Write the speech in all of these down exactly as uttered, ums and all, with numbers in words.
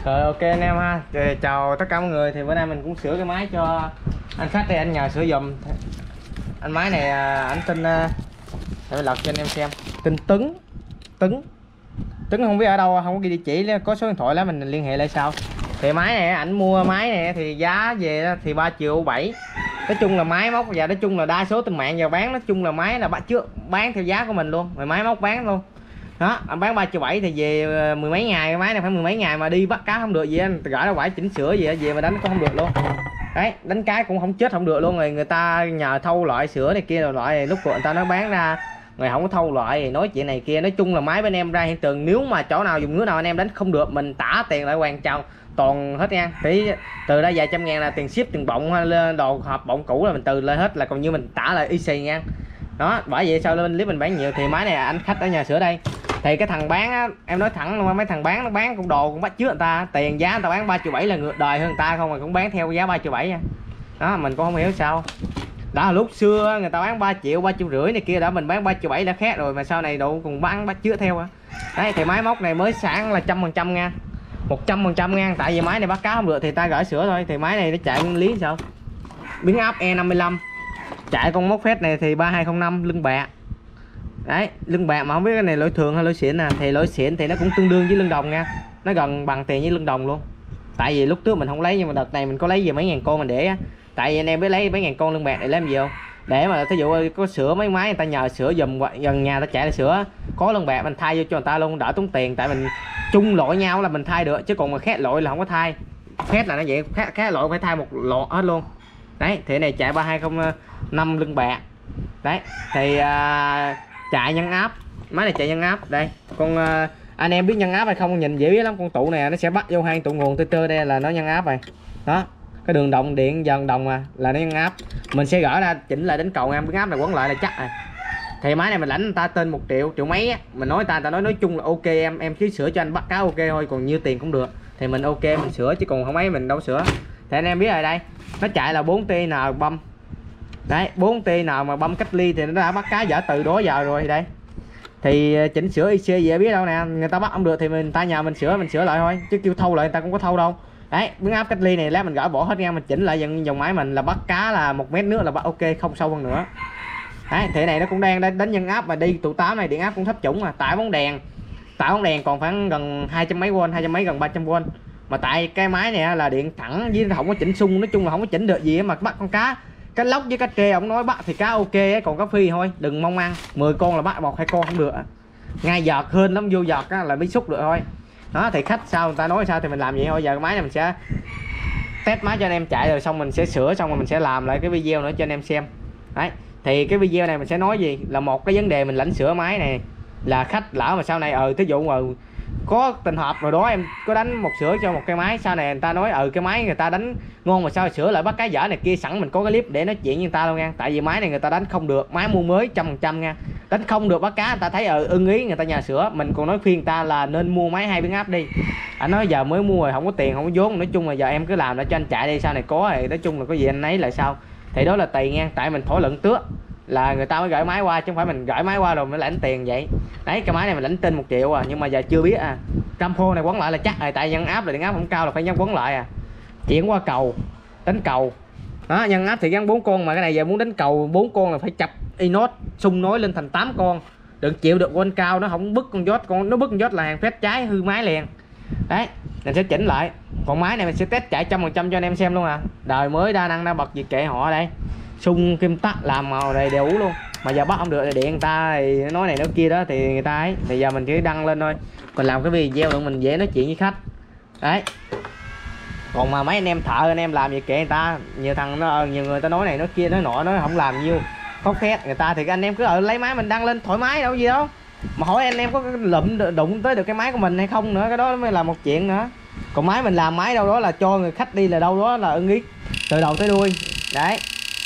Rồi ok anh em ha. Rồi, chào tất cả mọi người. Thì bữa nay mình cũng sửa cái máy cho anh khách đây, anh nhờ sửa giùm. Anh máy này anh tên để mình lật cho anh em xem. Tên Tấn. Tấn. Tấn không biết ở đâu, không có ghi địa chỉ, có số điện thoại lá mình liên hệ lại sau. Thì máy này ảnh mua máy này thì giá về thì ba triệu bảy. Nói chung là máy móc và nói chung là đa số trên mạng giờ bán, nói chung là máy là bắt trước bán theo giá của mình luôn, rồi máy móc bán luôn. Đó, anh bán ba triệu bảy thì về mười mấy ngày, cái máy này phải mười mấy ngày mà đi bắt cá không được gì, anh gửi ra quả chỉnh sửa gì về mà đánh cũng không được luôn. Đấy, đánh cái cũng không chết không được luôn, rồi người ta nhờ thâu loại sửa này kia rồi loại, lúc người ta nói bán ra người không có thâu loại, nói chuyện này kia. Nói chung là máy bên em ra hiện tượng nếu mà chỗ nào dùng ngứa nào anh em đánh không được, mình trả tiền lại hoàn tròn toàn hết nha. Thì từ đây vài trăm ngàn là tiền ship, tiền bọng hay đồ hộp bọng cũ là mình từ lại hết, là còn như mình trả lại y xì nha. Đó, bởi vậy sao lên clip mình bán nhiều. Thì máy này anh khách ở nhà sửa đây. Thì cái thằng bán á, em nói thẳng luôn, mấy thằng bán nó bán cũng đồ cũng bắt trước người ta, tiền giá người ta bán ba triệu bảy là ngược đời hơn người ta không, mà cũng bán theo giá ba triệu bảy nha. Đó, mình cũng không hiểu sao. Đó là lúc xưa người ta bán ba triệu, ba triệu rưỡi này kia, đã mình bán ba triệu bảy đã khác rồi, mà sau này độ còn bán bắt chữa theo á. Đấy, thì máy móc này mới sáng là trăm phần trăm nha, một trăm phần trăm nha. Tại vì máy này bắt cá không được thì ta gửi sửa thôi. Thì máy này nó chạy nguyên lý sao, biến áp E năm mươi lăm, chạy con móc phép này thì ba hai không năm, lưng bạc. Đấy, lưng bạc mà không biết cái này lỗi thường hay lỗi xịn nè. Thì lỗi xịn thì nó cũng tương đương với lưng đồng nha, nó gần bằng tiền với lưng đồng luôn. Tại vì lúc trước mình không lấy, nhưng mà đợt này mình có lấy về mấy ngàn con mình để á. Tại vì anh em biết lấy mấy ngàn con lưng bạc để làm gì không, để mà thí dụ có sửa mấy máy người ta nhờ sửa giùm gần nhà ta chạy là sửa, có lưng bạc mình thay vô cho người ta luôn, đỡ tốn tiền. Tại mình chung lỗi nhau là mình thay được, chứ còn mà khác lỗi là không có thay. Khác là nó vậy, khác, khác lỗi phải thay một lọ hết luôn. Đấy, thì này chạy ba hai không năm lưng bạc. Đấy, thì à, chạy nhân áp, máy này chạy nhân áp. Đây con à, anh em biết nhân áp hay không nhìn dễ biết lắm. Con tụ này nó sẽ bắt vô hai tụ nguồn tơ tơ đây là nó nhân áp rồi. Đó, cái đường động điện dần đồng mà là nó nhân áp. Mình sẽ gỡ ra chỉnh lại đến cầu em, biến áp này quấn lại là chắc rồi. Thì máy này mình lãnh người ta tên một triệu, triệu mấy á. Mình nói ta, ta nói nói chung là ok em, em chỉ sửa cho anh bắt cá ok thôi, còn nhiêu tiền cũng được. Thì mình ok mình sửa, chứ còn không ấy mình đâu sửa. Thì anh em biết rồi đây, nó chạy là bốn tê en băm. Đấy, bốn tê en mà băm cách ly thì nó đã bắt cá dở từ đó giờ rồi. Đây thì chỉnh sửa i xê gì biết đâu nè, người ta bắt không được thì mình ta nhờ mình sửa, mình sửa lại thôi, chứ kêu thâu lại người ta cũng có thâu đâu. Đấy, biến áp cách ly này lát mình gỡ bỏ hết nha, mình chỉnh lại dòng, dòng máy mình là bắt cá là một mét nước là bắt ok, không sâu hơn nữa. Đấy, thế này nó cũng đang đánh nhân áp mà đi tụ tám này, điện áp cũng thấp chủng mà. Tải bóng đèn, tải bóng đèn còn khoảng gần hai trăm mấy v, hai trăm mấy gần ba trăm v. Mà tại cái máy này là điện thẳng với không có chỉnh xung, nói chung là không có chỉnh được gì mà bắt con cá. Cái lóc với cá trê ông nói bắt thì cá ok ấy, còn cá phi thôi đừng mong ăn, mười con là bắt một hai con không được. Ngay giọt hơn lắm, vô giọt á là mới xúc được thôi. Đó, thì khách sao người ta nói sao thì mình làm vậy thôi. Giờ cái máy này mình sẽ test máy cho anh em chạy rồi xong mình sẽ sửa, xong rồi mình sẽ làm lại cái video nữa cho anh em xem. Đấy, thì cái video này mình sẽ nói gì là một cái vấn đề mình lãnh sửa máy này là khách lỡ mà sau này ờ thí dụ mà có tình hợp rồi đó em có đánh một sửa cho một cái máy, sau này người ta nói ừ cái máy người ta đánh ngon mà sao sửa lại bắt cái dở này kia, sẵn mình có cái clip để nói chuyện với người ta luôn nha. Tại vì máy này người ta đánh không được, máy mua mới trăm phần trăm nha, đánh không được bắt cá người ta thấy ờ ưng ý người ta nhà sửa. Mình còn nói khuyên người ta là nên mua máy hai biến áp đi. Anh nói giờ mới mua rồi không có tiền không có vốn, nói chung là giờ em cứ làm để cho anh chạy đi, sau này có thì nói chung là có gì anh ấy lại sao thì đó là tiền nha. Tại mình thổi luận trước là người ta mới gửi máy qua, chứ không phải mình gửi máy qua rồi mới lãnh tiền vậy. Đấy, cái máy này mình lãnh tên một triệu à, nhưng mà giờ chưa biết à. Campo này quấn lại là chắc rồi, tại nhân áp là điện áp không cao là phải nhân quấn lại à. Chuyển qua cầu, đánh cầu. Đó, nhân áp thì gắn bốn con, mà cái này giờ muốn đánh cầu bốn con là phải chập inox xung nối lên thành tám con. Đừng chịu được quên cao nó không bứt con giót, con nó bứt con giót là hàng phép trái hư máy liền. Đấy, mình sẽ chỉnh lại. Còn máy này mình sẽ test chạy trăm phần trăm cho anh em xem luôn à. Đời mới đa năng đa bật gì kệ họ đây. Xung kim tắc làm màu này đều luôn. Mà giờ bắt không được thì điện người ta thì nói này nói kia đó thì người ta ấy. Thì giờ mình chỉ đăng lên thôi. Mình làm cái video nữa mình dễ nói chuyện với khách. Đấy. Còn mà mấy anh em thợ anh em làm gì kệ người ta. Nhiều thằng nó nhiều người ta nói này nói kia nói nọ, nói không làm nhiêu có khét người ta thì anh em cứ ở lấy máy mình đăng lên thoải mái đâu gì đâu. Mà hỏi anh em có lụm đụng tới được cái máy của mình hay không nữa, cái đó mới là một chuyện nữa. Còn máy mình làm máy đâu đó là cho người khách đi là đâu đó là ưng ý từ đầu tới đuôi. Đấy,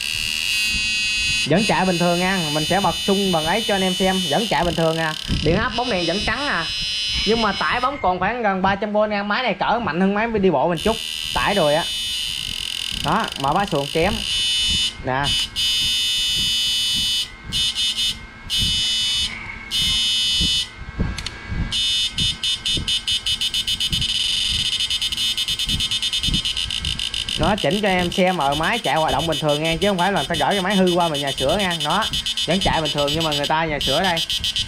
vẫn chạy bình thường nha, mình sẽ bật xung bằng ấy cho anh em xem, vẫn chạy bình thường à. Điện áp bóng đèn vẫn trắng à, nhưng mà tải bóng còn khoảng gần ba trăm v nha. Máy này cỡ mạnh hơn máy đi bộ mình chút tải rồi á. Đó, mà bá xuồng kém nè. nó chỉnh cho em xem ở máy chạy hoạt động bình thường nha, chứ không phải là người ta gửi cái máy hư qua mà nhà sửa nha. Nó vẫn chạy bình thường nhưng mà người ta nhà sửa đây.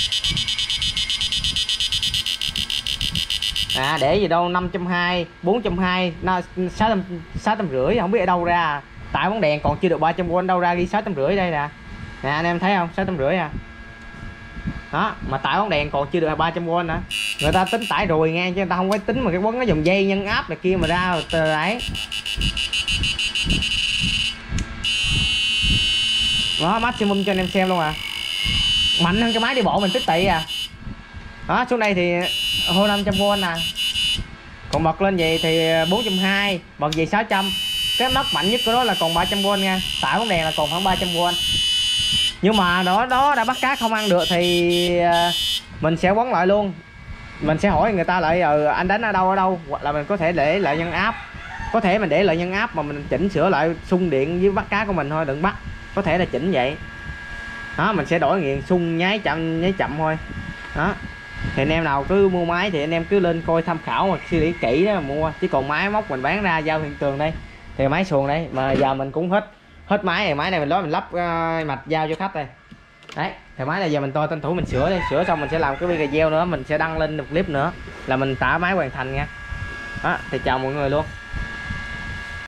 À để gì đâu năm trăm hai mươi, bốn trăm hai mươi, sáu trăm, sáu trăm rưỡi không biết ở đâu ra. Tại bóng đèn còn chưa được ba trăm V đâu ra ghi sáu trăm rưỡi đây nè. Nè anh em thấy không, sáu trăm rưỡi à. Đó, mà tại bóng đèn còn chưa được ba trăm V nữa. Người ta tính tải rồi nghe, chứ người ta không có tính mà cái quấn nó dùng dây nhân áp này kia mà ra đấy. Đó, maximum cho anh em xem luôn à. Mạnh hơn cái máy đi bộ mình tích tị à. Đó, xuống đây thì hô năm trăm V nè. Còn bật lên vậy thì bốn trăm hai mươi, bật về sáu trăm. Cái nấc mạnh nhất của nó là còn ba trăm V nha. Tại bóng đèn là còn khoảng ba trăm V. Nhưng mà đó đó đã bắt cá không ăn được thì mình sẽ quấn lại luôn. Mình sẽ hỏi người ta lại ừ, anh đánh ở đâu ở đâu, hoặc là mình có thể để lại nhân áp. Có thể mình để lại nhân áp mà mình chỉnh sửa lại xung điện với bắt cá của mình thôi, đừng bắt. Có thể là chỉnh vậy. Đó, mình sẽ đổi nghiền xung nháy chậm nháy chậm thôi. Đó. Thì anh em nào cứ mua máy thì anh em cứ lên coi tham khảo mà suy nghĩ kỹ đó mà mua. Chứ còn máy móc mình bán ra giao hiện trường đây thì máy xuồng đây mà giờ mình cũng hết hết máy này, máy này mình nói mình lắp uh, mạch giao cho khách đây. Đấy, thì máy này giờ mình tôi tranh thủ mình sửa đi, sửa xong mình sẽ làm cái video nữa, mình sẽ đăng lên một clip nữa là mình tả máy hoàn thành nha. Đó, thì chào mọi người luôn.